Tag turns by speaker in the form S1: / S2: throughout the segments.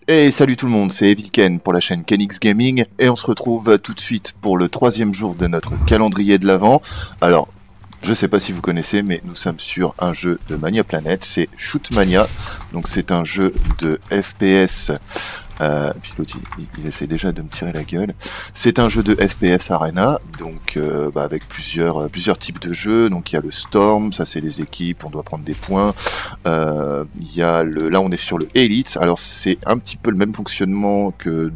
S1: Et salut tout le monde, c'est Evil Ken pour la chaîne Kenix Gaming et on se retrouve tout de suite pour le troisième jour de notre calendrier de l'Avent. Alors, je sais pas si vous connaissez, mais nous sommes sur un jeu de Mania Planet, c'est Shootmania. Donc c'est un jeu de FPS. Puis l'autre il essaie déjà de me tirer la gueule. C'est un jeu de FPS Arena, donc avec plusieurs types de jeux. Donc il y a le Storm, ça c'est les équipes, on doit prendre des points. Il y a là on est sur le Elite. Alors c'est un petit peu le même fonctionnement que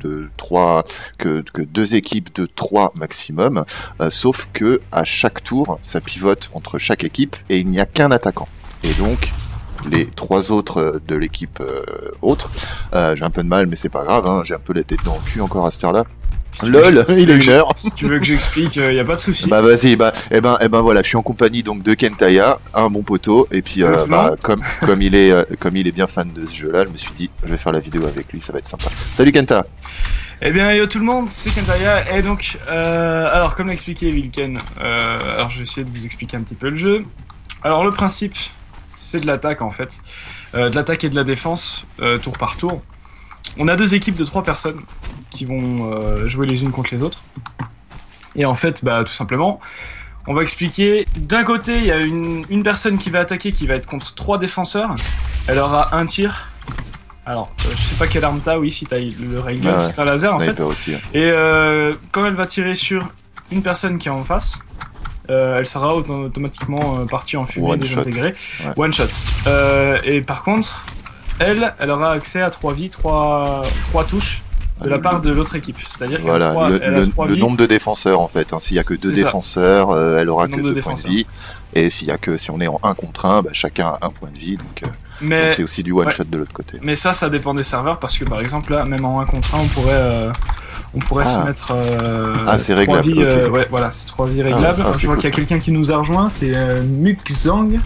S1: deux équipes de 3 maximum, sauf que à chaque tour ça pivote entre chaque équipe et il n'y a qu'un attaquant. Et donc les 3 autres de l'équipe autre. J'ai un peu de mal, mais c'est pas grave, hein, j'ai un peu la tête dans le cul encore à cette heure-là. LOL, il est 1h.
S2: Si tu veux que j'explique, y a pas de souci.
S1: Bah vas-y, voilà, je suis en compagnie donc de Kentaya, un bon poteau, et puis comme il est bien fan de ce jeu-là, je me suis dit, je vais faire la vidéo avec lui, ça va être sympa. Salut Kenta.
S2: Eh bien yo tout le monde, c'est Kentaya, et donc, alors comme l'a expliqué Wilken, alors je vais essayer de vous expliquer un petit peu le jeu. Alors le principe, c'est de l'attaque en fait, de l'attaque et de la défense, tour par tour. On a 2 équipes de 3 personnes qui vont jouer les unes contre les autres. Et en fait, tout simplement, on va expliquer. D'un côté, il y a une personne qui va attaquer, qui va être contre 3 défenseurs. Elle aura un tir. Alors, je sais pas quelle arme t'as, oui, si t'as le Railgun, c'est un laser en fait.
S1: Aussi, ouais.
S2: Et quand elle va tirer sur une personne qui est en face, elle sera automatiquement partie en fumée, désintégrée. Ouais. One shot. Et par contre, elle aura accès à 3 vies, 3 touches de la part de l'autre équipe. C'est-à-dire qu'elle a 3
S1: le
S2: vies.
S1: nombre de défenseurs en fait. Hein. S'il y a que 2 défenseurs, elle aura que 2 points de vie. Et si on est en 1 contre 1, chacun a 1 point de vie. Donc c'est aussi du one shot de l'autre côté. Mais
S2: ça dépend des serveurs parce que par exemple là, même en 1 contre 1, on pourrait se mettre
S1: c'est réglable. Okay.
S2: Ouais, voilà, c'est 3 vies réglables. Je vois qu'il y a quelqu'un qui nous a rejoint, c'est Mukzang.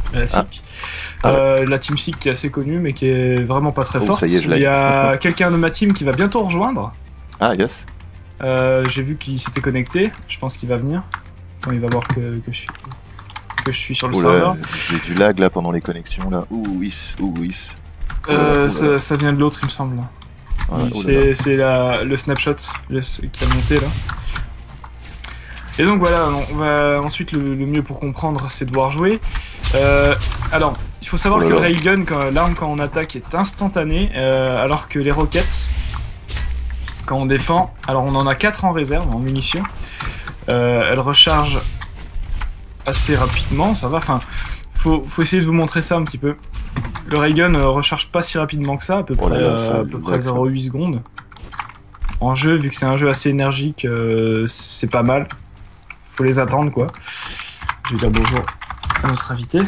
S2: La Team Seek qui est assez connue mais qui est vraiment pas très forte. Il y a quelqu'un de ma team qui va bientôt rejoindre.
S1: Ah yes.
S2: J'ai vu qu'il s'était connecté, je pense qu'il va venir. Bon, il va voir que je suis sur le serveur.
S1: J'ai du lag là pendant les connexions là.
S2: Ça vient de l'autre il me semble. C'est le snapshot qui a monté là. Et donc voilà, on va ensuite le mieux pour comprendre c'est de voir jouer. Alors, il faut savoir que le Railgun, l'arme quand on attaque est instantanée, alors que les roquettes, quand on défend, alors on en a 4 en réserve, en munitions, elles rechargent assez rapidement, ça va, enfin, faut essayer de vous montrer ça un petit peu. Le Railgun recharge pas si rapidement que ça, à peu près 0,8 secondes. En jeu, vu que c'est un jeu assez énergique, c'est pas mal. Faut les attendre quoi. Je vais dire bonjour à notre invité.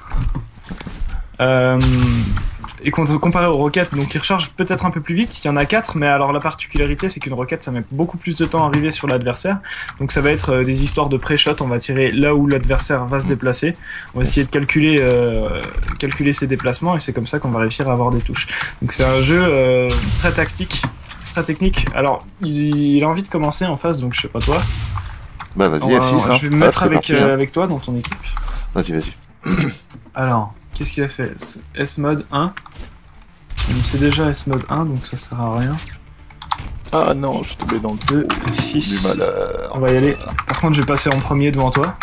S2: Et comparé aux roquettes, donc ils rechargent peut-être un peu plus vite, il y en a 4, mais alors la particularité c'est qu'une roquette ça met beaucoup plus de temps à arriver sur l'adversaire, donc ça va être des histoires de pré-shot, on va tirer là où l'adversaire va se déplacer, on va essayer de calculer ses déplacements et c'est comme ça qu'on va réussir à avoir des touches. Donc c'est un jeu très tactique, très technique. Alors il a envie de commencer en face, donc je sais pas toi.
S1: Bah vas-y F6 hein.
S2: Je vais me mettre avec toi dans ton équipe.
S1: Vas-y.
S2: Alors, qu'est-ce qu'il a fait? S-mode 1. C'est déjà S-mode 1, donc ça sert à rien.
S1: Ah non, je suis tombé dans le
S2: 2, F6. On va y aller. Par contre, je vais passer en premier devant toi.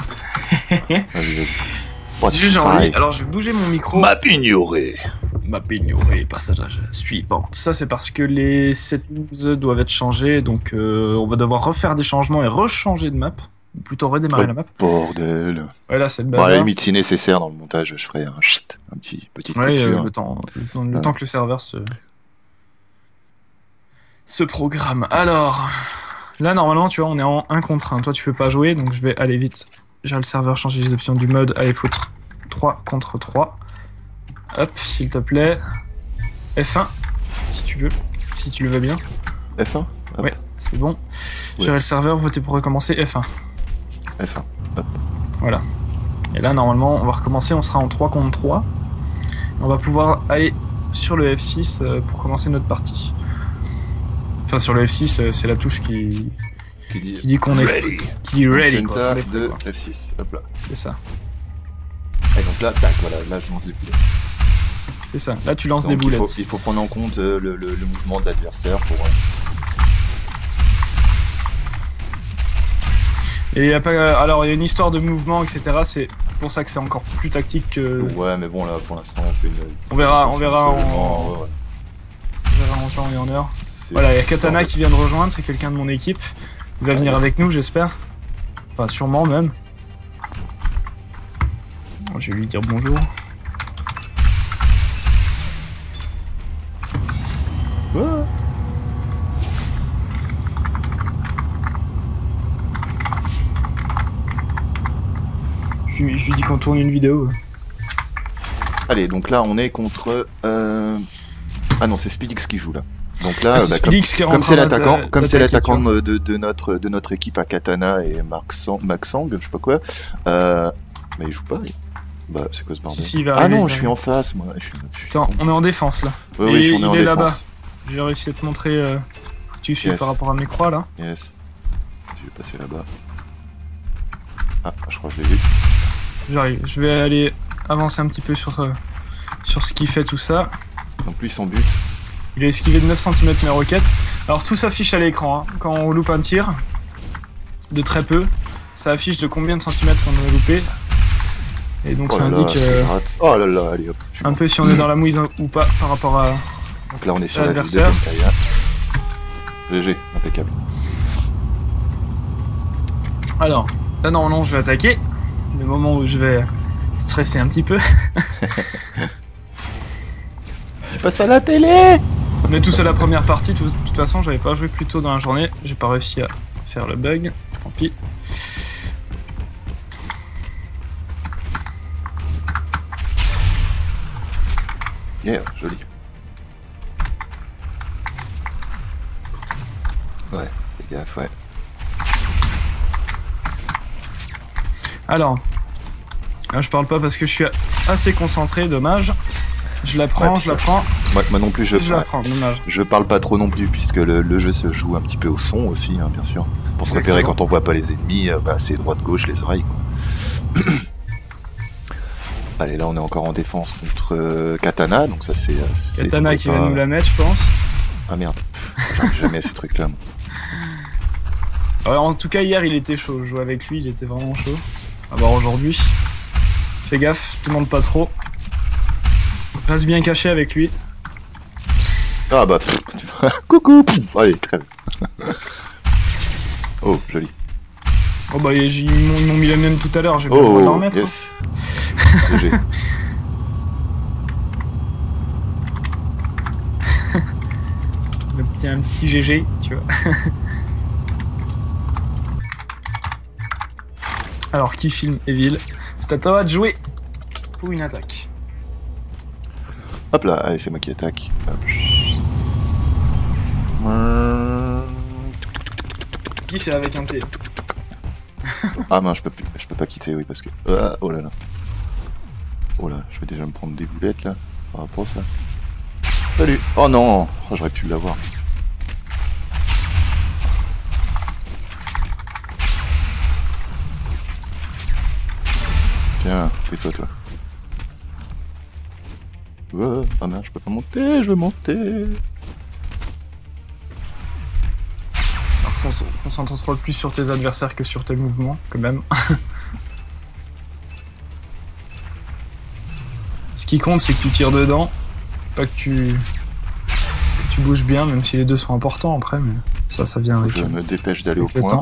S1: Vas-y.
S2: Alors, je vais bouger mon micro.
S1: Map ignorée,
S2: passage suivant. Ça, c'est parce que les settings doivent être changés, donc on va devoir refaire des changements et rechanger de map. Ou plutôt redémarrer la map.
S1: Bordel.
S2: Ouais, là, c'est le bazar.
S1: Bon, à la limite, si nécessaire, dans le montage, je ferai un petit coupure.
S2: Le temps que le serveur se programme. Alors, là, normalement, tu vois, on est en 1 contre 1. Toi, tu peux pas jouer, donc je vais aller vite. J'ai le serveur changer les options du mode. Allez, foutre 3 contre 3. Hop, s'il te plaît. F1, si tu veux. Si tu le veux bien.
S1: F1 hop.
S2: Ouais, c'est bon. Gérer le serveur, voter pour recommencer. F1.
S1: F1, hop.
S2: Voilà. Et là, normalement, on va recommencer. On sera en 3 contre 3. On va pouvoir aller sur le F6 pour commencer notre partie. Enfin, sur le F6, c'est la touche qui dit qu'on est
S1: ready.
S2: Qui dit ready.
S1: Quoi, de F6, hop là.
S2: C'est ça.
S1: Et donc là, tac, voilà, là je m'en sais plus.
S2: C'est ça. Là, tu lances
S1: Donc,
S2: des boulettes.
S1: il faut prendre en compte le mouvement de l'adversaire pour...
S2: Et il y a pas... Alors, il y a une histoire de mouvement, etc. C'est pour ça que c'est encore plus tactique que...
S1: Ouais, mais bon, là, pour l'instant, on fait une...
S2: On verra en...
S1: Ouais, ouais.
S2: On verra en temps et en heure. Voilà, il y a Katana qui vient de rejoindre, c'est quelqu'un de mon équipe. Il va venir avec nous, j'espère. Enfin, sûrement même. Je vais lui dire bonjour.
S1: Ouais.
S2: Je lui dis qu'on tourne une vidéo.
S1: Allez, donc là, on est contre... Ah non, c'est Speedix qui joue, là. Donc là, comme c'est l'attaquant de notre équipe à Katana et Maxang, je sais pas quoi, mais il joue pas. Bah, c'est quoi ce bordel?
S2: Si, il
S1: ah non, je suis en face, moi.
S2: Attends, on est en défense, là.
S1: Oui, on est en défense.
S2: Là-bas. J'ai réussi à te montrer... tu suis par rapport à mes croix, là.
S1: Yes. Je vais passer là-bas. Ah, je crois que je l'ai vu.
S2: J'arrive. Je vais aller avancer un petit peu sur ce qui fait tout ça.
S1: Donc lui, son but...
S2: Il a esquivé de 9 cm mes roquettes. Alors tout s'affiche à l'écran, hein. Quand on loupe un tir, de très peu, ça affiche de combien de centimètres on a loupé. Et donc ça indique
S1: oh là là, allez hop,
S2: un peu si on est dans la mouise ou pas par rapport à
S1: donc là on est sur
S2: l'adversaire.
S1: GG, impeccable.
S2: Alors, là normalement je vais attaquer. Le moment où je vais stresser un petit peu.
S1: Tu passes à la télé.
S2: On est tous à la première partie, de toute façon j'avais pas joué plus tôt dans la journée, j'ai pas réussi à faire le bug, tant pis.
S1: Yeah, joli. Ouais, fais gaffe, ouais.
S2: Alors, là, je parle pas parce que je suis assez concentré, dommage. Je la prends, ouais, je la prends.
S1: Moi non plus, je
S2: la prends, dommage.
S1: Je parle pas trop non plus, puisque le jeu se joue un petit peu au son aussi, hein, bien sûr. Pour se repérer quand on voit pas les ennemis, bah, c'est droite-gauche, les oreilles, quoi. Allez, là on est encore en défense contre Katana, donc ça c'est...
S2: Katana qui va nous la mettre, je pense.
S1: Ah merde, j'arrive jamais à ces trucs-là.
S2: Alors, en tout cas, hier il était chaud, je jouais avec lui, il était vraiment chaud. À voir aujourd'hui. Fais gaffe, demande pas trop. Reste bien caché avec lui.
S1: Ah bah, coucou, allez, crève. Oh, joli.
S2: Oh bah, ils m'ont mis la mienne tout à l'heure, j'ai pas le droit de la remettre.
S1: Yes.
S2: GG. Un petit GG, tu vois. Alors, qui filme Evil? C'est à toi de jouer pour une attaque.
S1: Hop là, allez, c'est moi qui attaque.
S2: Qui c'est avec un T?
S1: Ah mince, je peux pas quitter, oui, parce que... oh là là. Oh là, je vais déjà me prendre des boulettes, là, par rapport à ça. Salut. Oh non, oh, j'aurais pu l'avoir. Tiens, tais-toi, toi. Ah merde, je peux pas monter, je veux monter.
S2: Alors concentre-toi plus sur tes adversaires que sur tes mouvements, quand même. Ce qui compte, c'est que tu tires dedans, pas que tu bouges bien, même si les deux sont importants après, mais ça vient avec...
S1: Je me dépêche d'aller au point.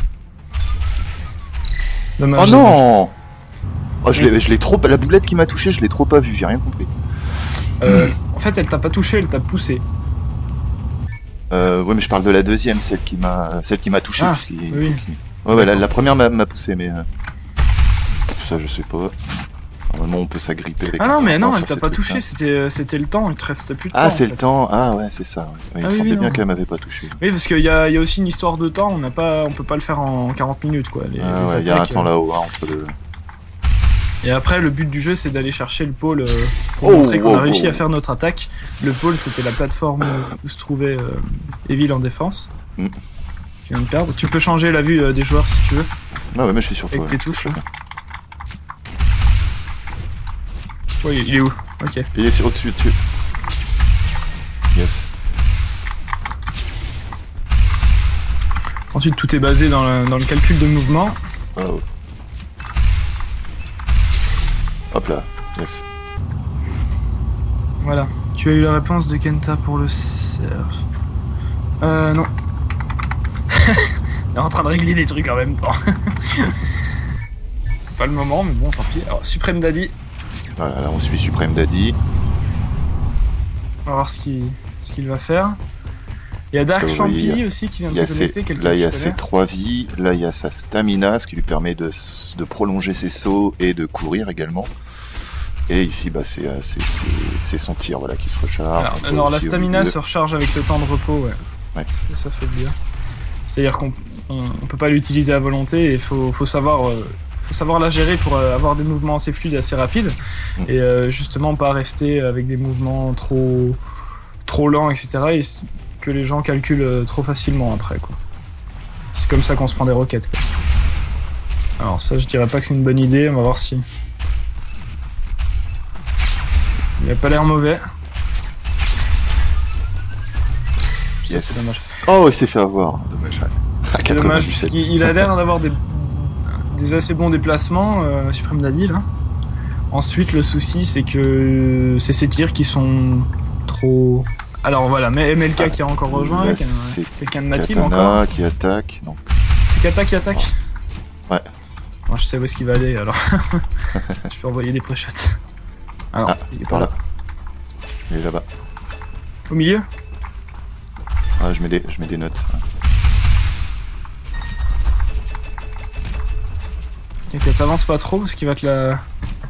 S2: Dommage,
S1: oh non. Oh, je l'ai trop... La boulette qui m'a touché, je l'ai trop pas vue, j'ai rien compris.
S2: En fait, elle t'a pas touché, elle t'a poussé.
S1: Ouais, mais je parle de la deuxième, celle qui m'a touché.
S2: Ah, oui.
S1: Ouais, la première m'a poussé, mais... Ça, je sais pas. Normalement, on peut s'agripper avec...
S2: Ah non, mais non, elle t'a pas touché, c'était le temps, il te restait plus de temps.
S1: Ah, c'est le temps, ah ouais, c'est ça. Ouais. Il me semblait bien qu'elle m'avait pas touché.
S2: Oui, parce qu'il y a aussi une histoire de temps, on peut pas le faire en 40 minutes, quoi.
S1: Ouais, il y a un temps là-haut, hein, entre deux.
S2: Et après, le but du jeu, c'est d'aller chercher le pôle pour montrer qu'on a réussi à faire notre attaque. Le pôle, c'était la plateforme où se trouvait Evil en défense. Tu viens de perdre. Tu peux changer la vue des joueurs si tu veux.
S1: Ah ouais, mais je suis sur toi.
S2: Avec tes touches. Ouais, il est où? Ok.
S1: Il est au-dessus, dessus. Yes.
S2: Ensuite, tout est basé dans le calcul de mouvement.
S1: Oh. Hop là, yes.
S2: Voilà. Tu as eu la réponse de Kenta pour le serve. Non. Il est en train de régler des trucs en même temps. C'était pas le moment, mais bon, tant pis. Alors, Supreme Daddy.
S1: Voilà, là on suit Supreme Daddy.
S2: On va voir ce qu'il va faire. Il y a Dark Champi aussi qui vient de se connecter.
S1: Là il y a ses 3 vies, là il y a sa stamina, ce qui lui permet de prolonger ses sauts et de courir également. Et ici bah, c'est son tir voilà, qui se recharge.
S2: Alors la stamina se recharge avec le temps de repos, ouais. Ça fait bien. C'est-à-dire qu'on peut pas l'utiliser à volonté et il faut savoir la gérer pour avoir des mouvements assez fluides, assez rapides. Et justement pas rester avec des mouvements trop lents, etc. Et que les gens calculent trop facilement après, quoi. C'est comme ça qu'on se prend des roquettes, quoi. Alors ça, je dirais pas que c'est une bonne idée, on va voir si... Il a pas l'air mauvais.
S1: Ça, c'est dommage. Oh, il s'est fait avoir, dommage.
S2: C'est dommage, il a l'air d'avoir des assez bons déplacements, Supreme Daddy, là. Ensuite, le souci, c'est que c'est ses tirs qui sont trop... Alors voilà, mais MLK qui a encore rejoint, quelqu'un de ma team encore.
S1: Qui attaque, donc.
S2: C'est Kata qui attaque?
S1: Ouais.
S2: Moi je sais où est-ce qu'il va aller alors. Je peux envoyer des pré-shots. Ah non, il est pas là.
S1: Il est là-bas.
S2: Au milieu?
S1: Ah, je mets des notes.
S2: Ok, t'avances pas trop parce qu'il va te la...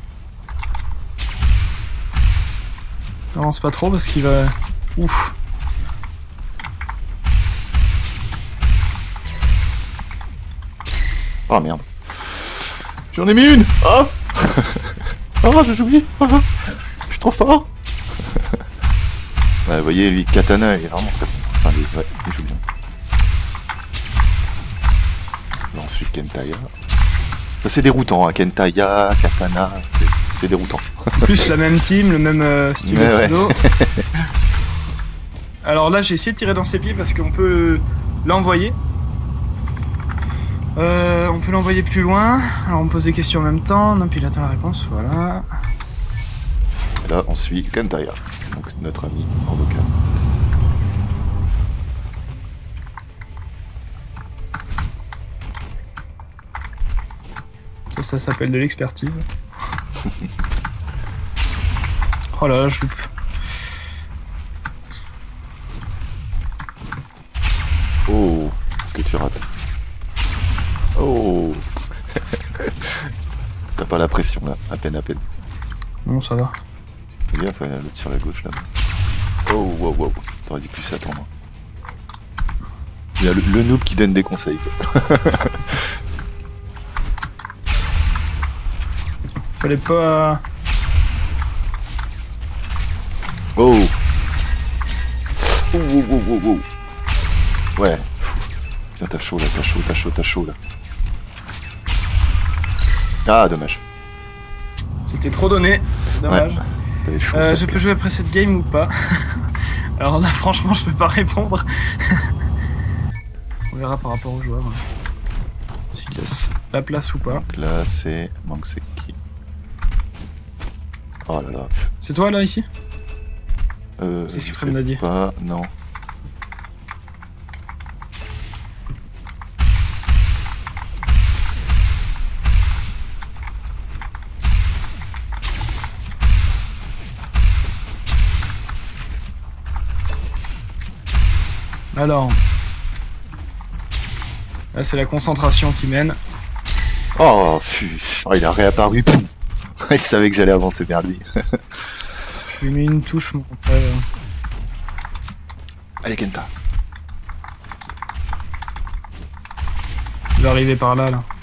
S2: T'avances pas trop parce qu'il va... Ouf.
S1: Oh merde. J'en ai mis une. Oh. Oh, j'ai oublié. Oh. Je suis trop fort. Ouais, vous voyez, lui, Katana, il est vraiment très bon. Enfin, il joue bien. Là, ensuite, Kentaya. Ça, c'est déroutant, hein. Kentaya, Katana, c'est déroutant.
S2: Plus la même team, le même style de pseudo. Alors là, j'ai essayé de tirer dans ses pieds parce qu'on peut l'envoyer. On peut l'envoyer plus loin. Alors on me pose des questions en même temps. Non, puis il attend la réponse, voilà.
S1: Et là, on suit Kentaya, donc notre ami en vocal.
S2: Ça s'appelle de l'expertise. Oh là là, je loupe.
S1: Oh, est-ce que tu rates? Oh. T'as pas la pression là, à peine.
S2: Non, ça va.
S1: Fais gaffe, l'autre sur la gauche là. Oh, wow. T'aurais dû plus attendre. Il y a le noob qui donne des conseils.
S2: Fallait pas...
S1: Oh. Oh. Ouais. Putain, t'as chaud là. Ah, dommage.
S2: C'était trop donné, c'est dommage.
S1: Ouais,
S2: je peux jouer après cette game ou pas? Alors là, franchement, je peux pas répondre. On verra par rapport aux joueurs. S'il laisse la place ou pas.
S1: Donc là, c'est Mankseki. Oh là là.
S2: C'est toi là, ici? C'est Supreme Daddy.
S1: Pas, non.
S2: Alors, là c'est la concentration qui mène.
S1: Oh, il a réapparu. Il savait que j'allais avancer vers lui.
S2: Je lui mets une touche, mon frère.
S1: Allez, Kenta.
S2: Il va arriver par là.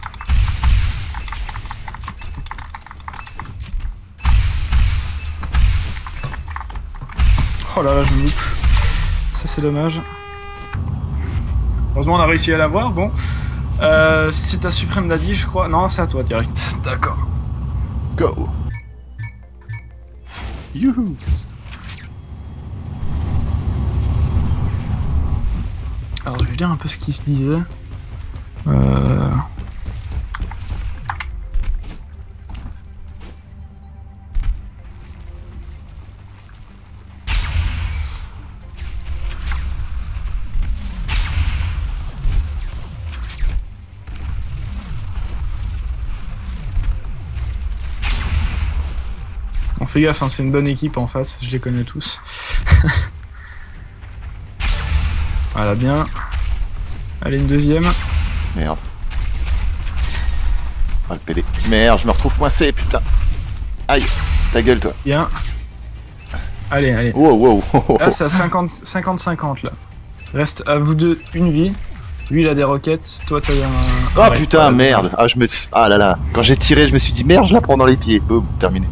S2: Oh là là, je me loupe. Ça c'est dommage. Heureusement on a réussi à l'avoir, bon. C'est à Supreme Daddy, je crois. Non, c'est à toi direct. D'accord.
S1: Go. Youhou.
S2: Alors je vais lire un peu ce qui se disait. Bon, fais gaffe, hein, c'est une bonne équipe en face, je les connais tous. Voilà, bien. Allez, une deuxième.
S1: Merde. Ah, le PD. Merde, je me retrouve coincé, putain. Aïe, ta gueule, toi.
S2: Bien. Allez, allez.
S1: Wow, wow.
S2: Là, c'est à 50-50, là. Reste à vous deux une vie. Lui, il a des roquettes. Toi, t'as un...
S1: Oh ouais, putain, merde. Ah, ah là là. Quand j'ai tiré, je me suis dit, merde, je la prends dans les pieds. Boum, terminé.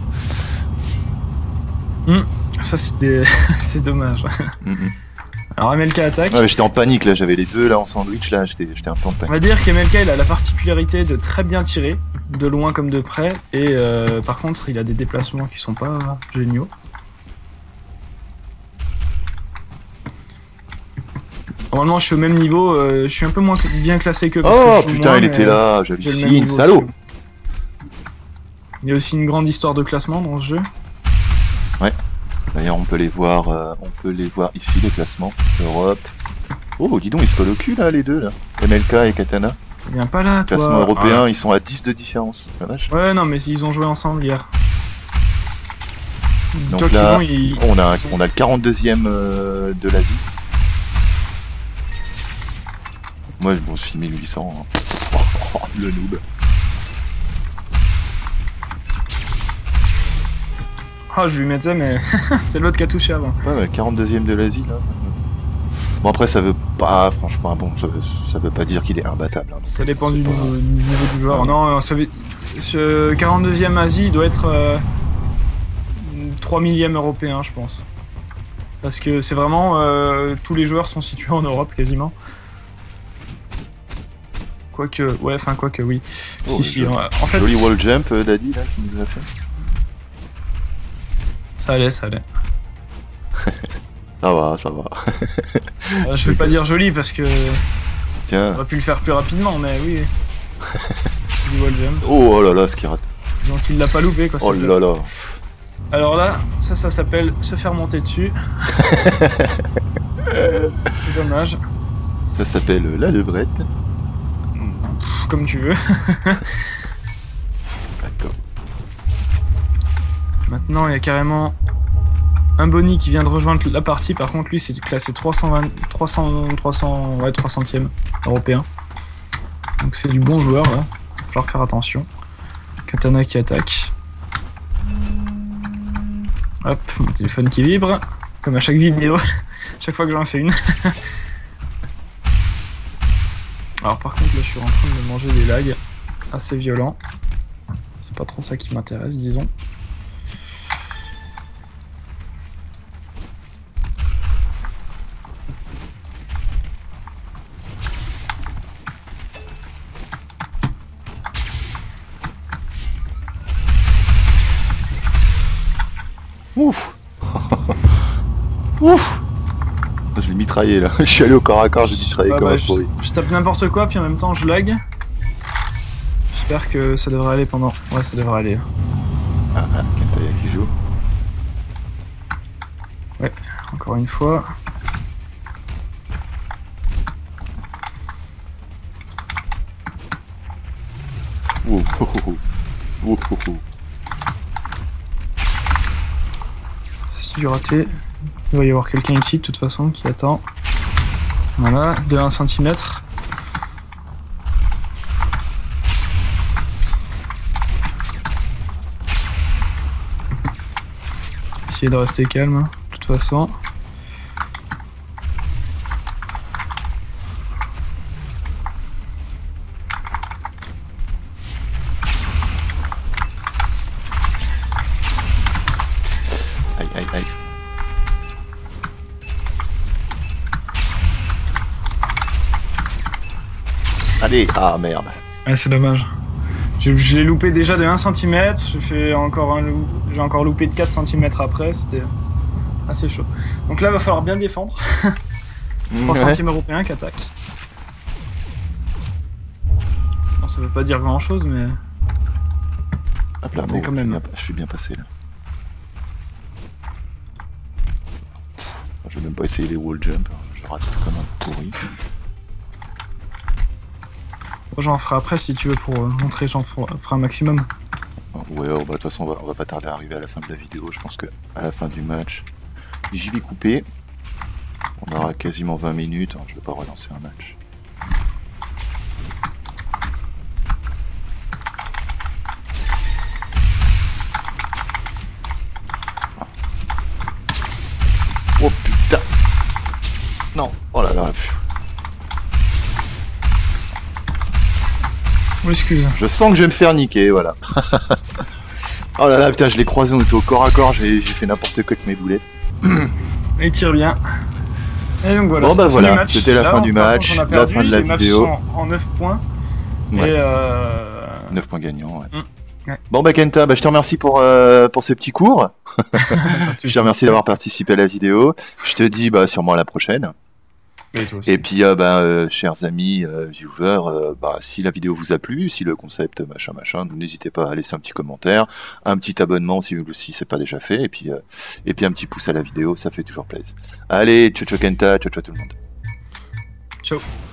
S2: Ça, c'était... c'est dommage. Alors, MLK attaque.
S1: Ouais, j'étais en panique, là. J'avais les deux, là, en sandwich, là. J'étais un peu en panique.
S2: On va dire qu'MLK, il a la particularité de très bien tirer, de loin comme de près. Et par contre, il a des déplacements qui sont pas géniaux. Normalement, je suis au même niveau, je suis un peu moins bien classé que parce
S1: oh
S2: que je
S1: putain,
S2: moins,
S1: il était là, j'hallucine,
S2: aussi.
S1: salaud.
S2: Il y a aussi une grande histoire de classement dans ce jeu.
S1: Ouais. D'ailleurs, on peut les voir ici, les classements. Europe. Oh, dis donc, ils se collent au cul, là, les deux, là. MLK et Katana.
S2: Viens pas là, toi.
S1: Classement européen, ils sont à 10 de différence. La vache.
S2: Ouais, non, mais ils ont joué ensemble hier.
S1: Donc là, on a le 42e de l'Asie. Moi, bon, je suis 1800. Hein. Le noob.
S2: Ah, je lui mettais, mais c'est l'autre qui a touché avant.
S1: Ouais, le 42e de l'Asie, là. Bon, après, ça veut pas, franchement, bon, ça veut pas dire qu'il est imbattable. Hein,
S2: ça dépend du niveau du joueur. Ouais. Non, ce 42e Asie doit être 3 millième européen, je pense. Parce que c'est vraiment... tous les joueurs sont situés en Europe, quasiment. Quoique, ouais, enfin, quoique, oui.
S1: Oh,
S2: si, en fait...
S1: Joli wall jump, Daddy, là, qui nous a fait.
S2: Ça allait, ça allait.
S1: Ça va, ça va.
S2: Je vais pas dire joli parce que...
S1: Tiens.
S2: On aurait pu le faire plus rapidement, mais oui. C'est du wall jump.
S1: Oh là là, ce qui rate.
S2: Disons qu'il l'a pas loupé, quoi.
S1: Oh là là.
S2: Alors là, ça s'appelle se faire monter dessus. C'est dommage.
S1: Ça s'appelle la levrette.
S2: Comme tu veux.
S1: D'accord.
S2: Maintenant, il y a carrément un Bonnie qui vient de rejoindre la partie. Par contre, lui, c'est classé 300e européen. Donc c'est du bon joueur, là. Il va falloir faire attention. Katana qui attaque. Hop, mon téléphone qui vibre. Comme à chaque vidéo. Chaque fois que j'en fais une. Alors par contre, là, je suis en train de me manger des lags assez violents. C'est pas trop ça qui m'intéresse, disons.
S1: Ouf. Ouf. Je l'ai mitraillé là, je suis allé au corps à corps, j'ai mitraillé comme un pourri.
S2: Je tape n'importe quoi, puis en même temps je lag. J'espère que ça devrait aller pendant... Ouais, ça devrait aller.
S1: Ah, Kentaya qui joue.
S2: Ouais, encore une fois.
S1: Wow, oh, oh, oh. Wow, oh, oh.
S2: C'est du raté. Il va y avoir quelqu'un ici de toute façon qui attend. Voilà, de 1 cm. Essayez de rester calme, de toute façon.
S1: Aïe, aïe, aïe. Allez, ah merde.
S2: Ouais, c'est dommage. Je l'ai loupé déjà de 1 cm, j'ai encore loupé de 4 cm après, c'était assez chaud. Donc là, il va falloir bien défendre. 3 centimes européens qui attaquent. Bon, ça veut pas dire grand chose, mais.
S1: Hop là,
S2: mais quand même.
S1: Je suis bien passé là. Je vais même pas essayer les wall jump, je rate comme un pourri.
S2: J'en ferai après si tu veux pour montrer, j'en ferai un maximum.
S1: Ouais, de toute façon on va pas tarder à arriver à la fin de la vidéo, je pense que à la fin du match, j'y vais couper. On aura quasiment 20 minutes, je vais pas relancer un match. Oh putain! Non, oh là là.
S2: Excuse.
S1: Je sens que je vais me faire niquer, voilà. Oh là là, putain, je l'ai croisé, on était au corps à corps, j'ai fait n'importe quoi avec mes boulettes.
S2: Il tire bien. Et donc voilà,
S1: bon bah voilà, c'était la fin du match, la fin de la vidéo.
S2: En 9 points.
S1: Ouais.
S2: Et
S1: 9 points gagnants, ouais.
S2: Ouais.
S1: Bon bah Kenta, je te remercie pour ce petit cours. Je te remercie d'avoir participé à la vidéo. Je te dis sûrement à la prochaine. Et puis chers amis viewers, si la vidéo vous a plu, si le concept machin, n'hésitez pas à laisser un petit commentaire, un petit abonnement si c'est pas déjà fait, et puis un petit pouce à la vidéo, ça fait toujours plaisir. Allez, ciao ciao Kenta, ciao ciao tout le monde.
S2: Ciao.